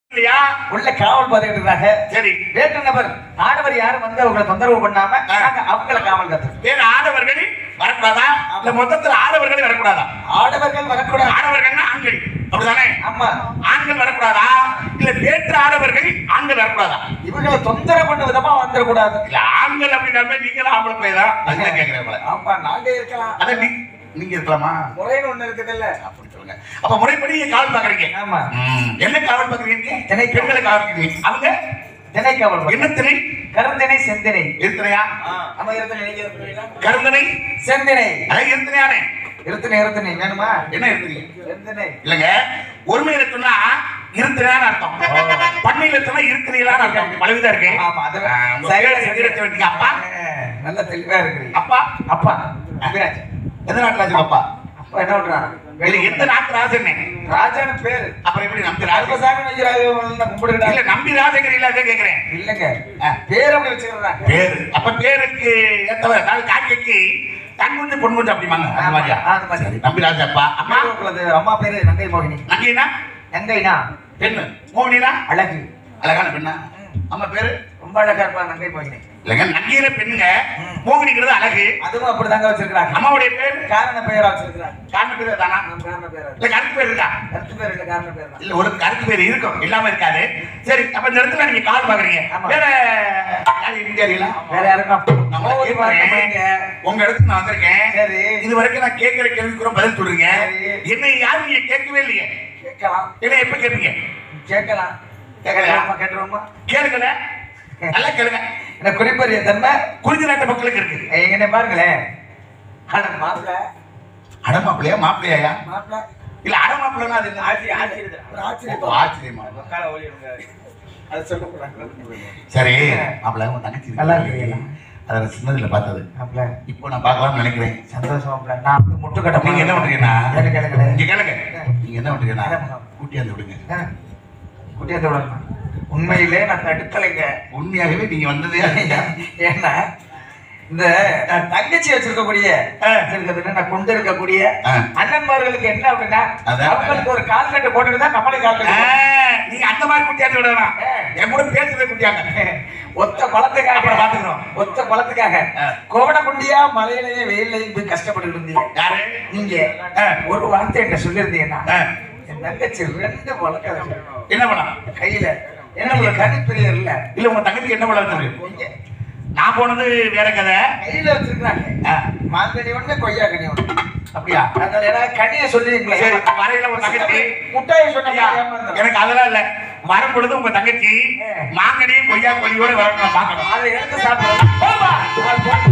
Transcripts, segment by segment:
உள்ள காவல் பார்த்துக்கிட்டு இருக்காங்க. சரி, வேற்று நபர் ஆடவர் யாரும் வந்து அவங்களை தொந்தரவு பண்ணாம அவங்களை காவல் காத்து. வேற ஆடவர்கள் வரக்கூடாதா? இல்ல மொத்தத்தில் ஆடவர்கள் வரக்கூடாதா? ஆடவர்கள் வரக்கூடாது. ஆடவர்கள்னா ஆண்கள் அப்படிதானே? ஆமா. ஆண்கள் வரக்கூடாதா? இல்ல வேற்று ஆடவர்கள் ஆண்கள் வரக்கூடாதா? இவர்களை தொந்தரவு பண்ண விதமா வந்துடக்கூடாது. இல்ல ஆண்கள் அப்படின்னா நீங்களும் ஆம்பளை போய் தான் அதுதான் கேட்கிறேன். ஆமா, நாங்க இருக்கலாம். அதான் நீங்க இருக்கலாமா? முறைன்னு ஒண்ணு இருக்குது இல்ல, அப்படி சொல்லுங்க. அப்ப முறைப்படி நீங்க காவல் பாக்குறீங்க. ஆமா. என்ன காவல் பாக்குறீங்க? திணை பெண்களை காவல் பாக்குறீங்க. அவங்க திணை காவல். என்ன திணை? கருந்திணை செந்திணை. இருத்தினையா? ஆமா, இருத்திணை. கருந்திணை செந்திணை. அதான் இருத்தினையானே. இருத்திணை வேணுமா? என்ன இருத்தினை? செந்திணை இல்லங்க, ஒருமையில சொன்னா இருத்தினையான்னு அர்த்தம், பன்மையில சொன்னா இருத்தினையிலான்னு அர்த்தம். பலவிதம் இருக்கு. ஆமா, அது சரியா வேண்டிய அப்பா நல்ல தெளிவா இருக்கு. அப்பா அப்பா அபிராஜ் எந்த நாட்டு ராஜன்? அப்பா அப்பா என்ன பண்றான்? எந்த நாட்டு ராஜன்? ராஜான்னு பேரு. அப்புறம் எப்படி நம்பி ராஜன்? கும்பிடுறாங்க. இல்ல நம்பி ராஜகிரி இல்ல கேக்குறேன். இல்லங்க, பேர் அப்படி வச்சுக்கிறாங்க. பேரு அப்ப பேருக்கு ஏத்தவர் காக்கைக்கு தன்குஞ்சு பொன்குஞ்சு அப்படிமாங்க. அந்த மாதிரியா? அந்த மாதிரி. நம்பி ராஜா அப்பா. அம்மா அம்மா பேரு நங்கை மோகினி. நங்கைனா நங்கைனா பெண்ணு, மோகினா அழகு, அழகான பெண்ணா? அம்மா பேரு ரொம்ப அழகா இருப்பா நங்கை மோகினி. இல்லங்க, நங்கையில பெண்ணுங்க, மோகினிங்கிறது அழகு. அதுவும் அப்படிதாங்க வச்சிருக்காங்க. அம்மாவுடைய பேர் காரண பெயரா வச்சிருக்காங்க. காரண பேர் தானா? காரண பேரா இல்ல கருத்து பேர் இருக்கா? கருத்து பேர் இல்ல, காரண பேர் தான். இல்ல ஒரு கருத்து பேர் இருக்கும், இல்லாம இருக்காது. சரி, அப்ப இந்த இடத்துல நீங்க கால் பாக்குறீங்க. வேற யாரு இந்தியாரியா? வேற யாருக்கும் உங்க இடத்துக்கு நான் வந்திருக்கேன். சரி, இது வரைக்கும் நான் கேட்கிற கேள்விக்கு கூட பதில் சொல்றீங்க. என்னை யாரும் நீங்க கேட்கவே இல்லையே. கேட்கலாம். என்ன எப்ப கேட்பீங்க? கேட்கலாம். கேட்கலையா? கேட்டுருவோமா? கேளுங்க, நல்லா கேளுங்க. இந்த குறிப்பறிய தன்மை குறிஞ்சி நாட்டு மக்களுக்கு இருக்கு. எங்கனே பாருங்களேன். மாப்பிள்ள அடமாப்பிள்ளையா மாப்பிள்ளையா? மாப்பிள்ள இல்ல அடமாப்பிள்ளைன்னா அது என்ன? ஆச்சரியமா? அது சொல்லக்கூடாது. சரி, மாப்பிள்ளை உங்க தங்கச்சி நல்லா இருக்கீங்களா? அதை சின்னதுல பார்த்தது. மாப்பிள்ள இப்போ நான் பார்க்கலாம்னு நினைக்கிறேன். சந்தோஷம் மாப்பிள்ள. நான் முட்டுக்கட்ட. நீங்க என்ன பண்றீங்கன்னா கேளுங்க, கேளுங்க. நீங்க என்ன பண்றீங்கன்னா கூட்டியாந்து விடுங்க. குட்டியாத்த விடணும். உண்மையிலே நான் தடுக்கலைங்க. உண்மையாகவே நீங்க வந்ததே ஏன்னா இந்த தங்கச்சி வச்சிருக்கக்கூடிய நான் கொண்டு இருக்கக்கூடிய அண்ணன்மார்களுக்கு என்ன அப்படின்னா அவங்களுக்கு ஒரு கால் கட்டு போட்டுட்டு தான் நம்மளே கால் கட்டு. நீங்க அந்த மாதிரி குட்டியாந்து விடலாம். என் கூட பேசுறதே குட்டியாங்க. ஒத்த பழத்துக்காக பாத்துக்கிறோம். ஒத்த பழத்துக்காக கோவண குண்டியா மலையிலேயே வெயிலையும் போய் கஷ்டப்பட்டு இருந்தீங்க. யாரு நீங்க ஒரு வார்த்தை என்ன சொல்லியிருந்தீங்கன்னா என் தங்கச்சி 2 பழக்கம் என்ன பண்ணலாம் கையில என்ன கணிப்பிரியர் இல்ல இல்ல உங்க தங்கச்சி என்ன பண்ணலாம்? நான் போனது வேற கதை. கையில வச்சிருக்காங்க மாங்கனி ஒண்ணு கொய்யா கனி ஒண்ணு. அப்படியா? கனிய சொல்லிருக்கீங்களா? சரி, வரையில உங்க தங்கச்சி முட்டாய் சொன்னா எனக்கு அதெல்லாம் இல்ல. வரும் பொழுது உங்க தங்கச்சி மாங்கனியும் கொய்யா கொலியோட வரணும் பார்க்கணும். அதை எடுத்து சாப்பிடலாம்.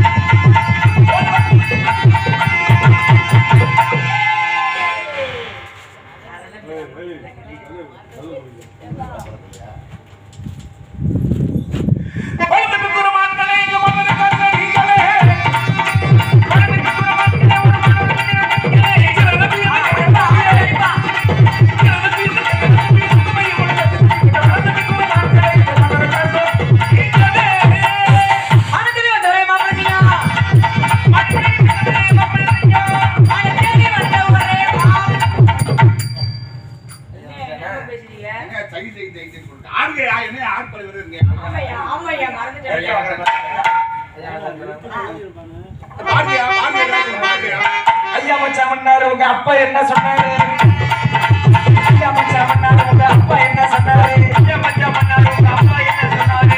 ஐயா மச்சான் பண்ணாரு உங்க அப்பா என்ன சொன்னாரு? ஐயா மச்சான் பண்ணாரு உங்க அப்பா என்ன சொன்னாரு? ஐயா மச்சான் பண்ணாரு உங்க அப்பா என்ன சொன்னாரு?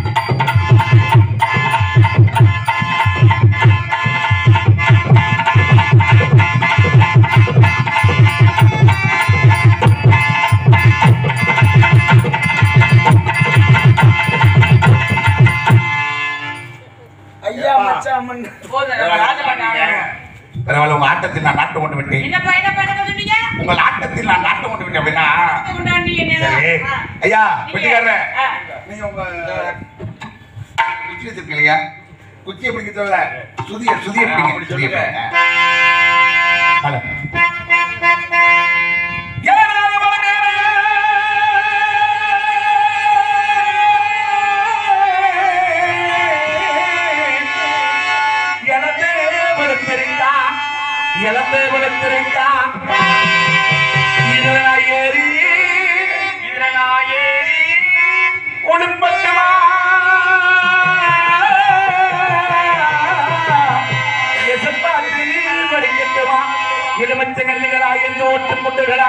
ஐயா மச்சான் பரவாயில்ல, உங்க ஆட்டத்தில் நான் நாட்டு கொண்டு விட்டேன். உங்கள் ஆட்டத்தில் நான் நாட்டு கொண்டு விட்டேன் அப்படின்னா சரி. ஐயா வெட்டிக்காரர, நீங்க உங்க குச்சி வச்சிருக்கீங்க. குச்சியை பிடிக்க சொல்ல சுதிய பிடிங்க. சுதிய இளம்பே வளர்த்திருக்கான். இதனாயேறி இதனாயே கொண்டுடா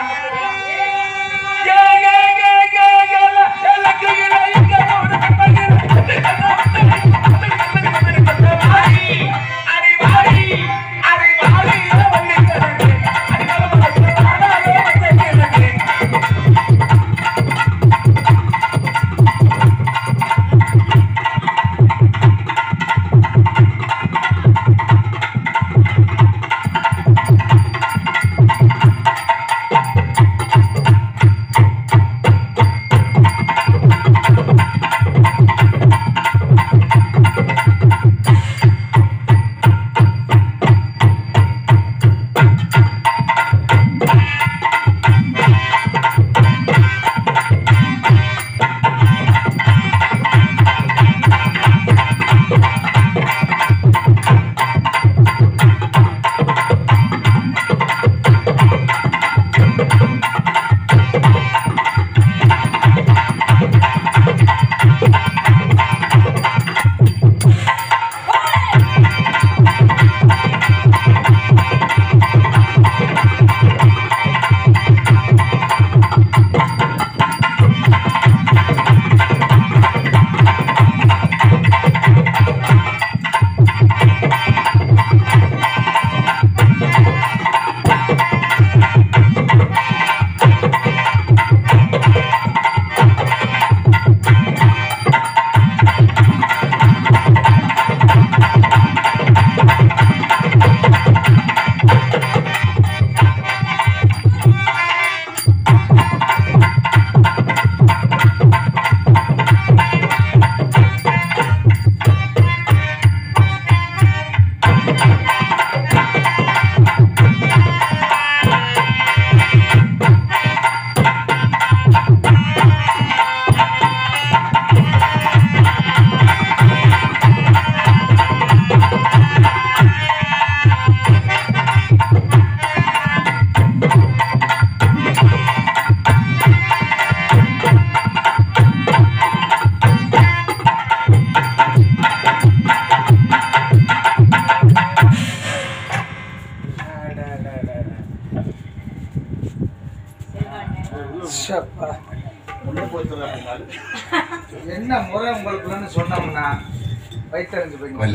என்ன முறை உங்களுக்கு சொன்னோம்னா வயிற்று போய் வள்ளி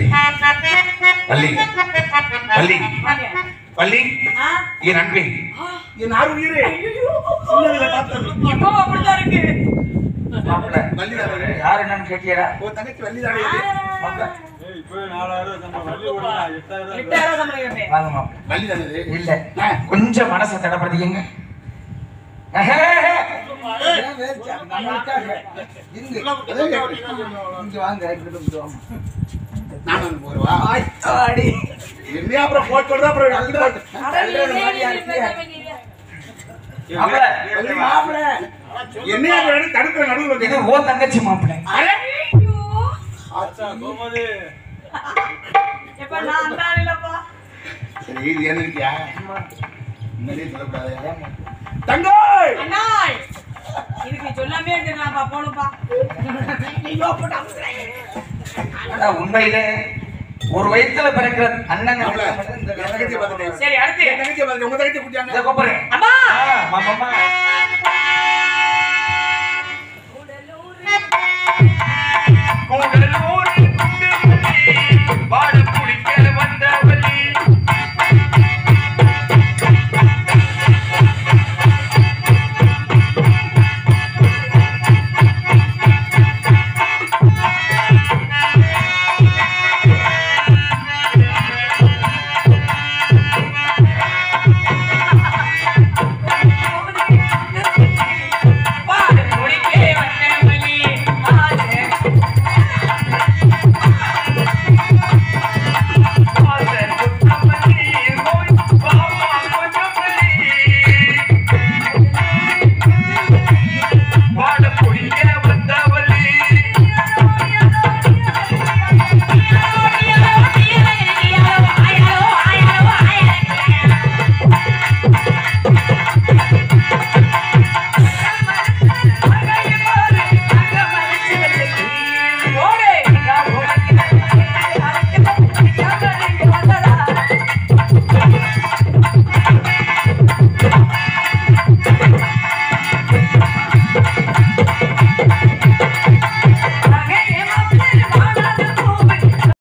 வள்ளி வள்ளி வள்ளி என் அன்பே என் ஆறு உயிரே யாரு என்னன்னு கேட்டியடா? தங்கச்சி வள்ளி தானே இல்ல கொஞ்சம் மனசை தடப்படுத்தீங்க. இது ஓ தங்கச்சி மாப்பிள்ளை. உண்மையிலே ஒரு வயசுல பிறக்கிற அண்ணன் சரி அடுத்து உங்க தங்கச்சி கூப்பிடுறேன்.